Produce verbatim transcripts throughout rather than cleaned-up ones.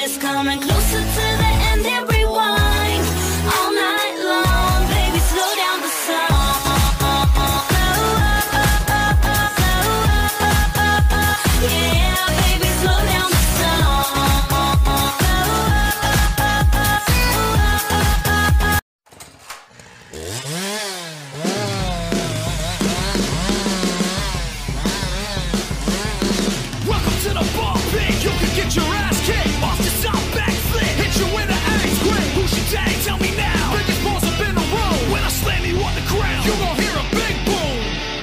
is coming closer to the end and rewind all night long. Baby, slow down the song. Yeah, baby, slow down the Welcome to the ball pit. You can get your ass kicked. Off the top backflip. Hit you with an axe grip. Who's your daddy? Tell me now. Biggest balls up in the room. When I slam you on the ground, you gon' hear a big boom.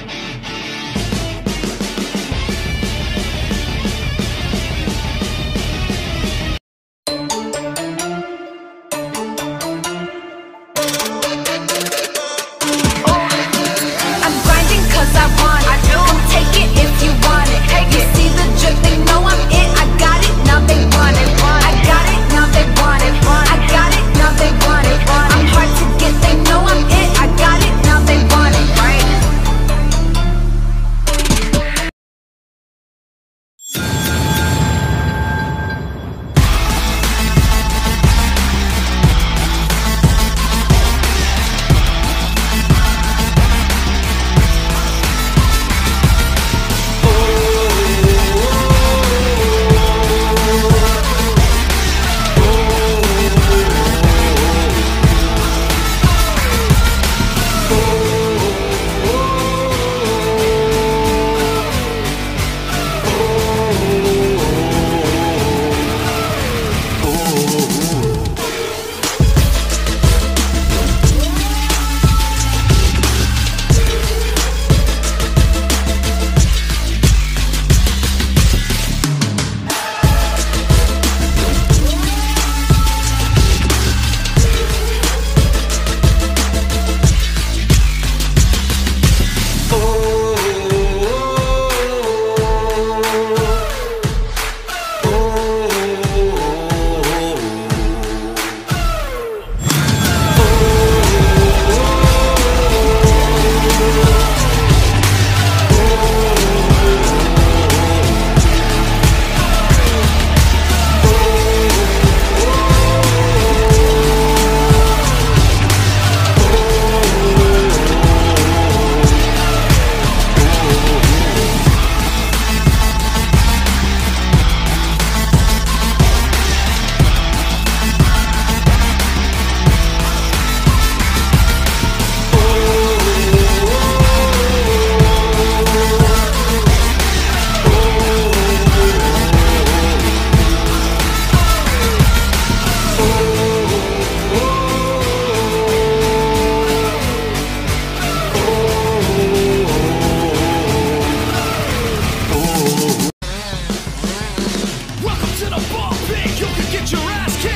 I'm grinding cause I want it. Come take it if you want it. You see the drip, they know I'm it. I got it, now they want it. I got it, now they want it. I got it, now they want it. I'm hard to get, they know I'm it. I got it, now they want it. Right? Welcome to the ball pit. You can get your ass kicked.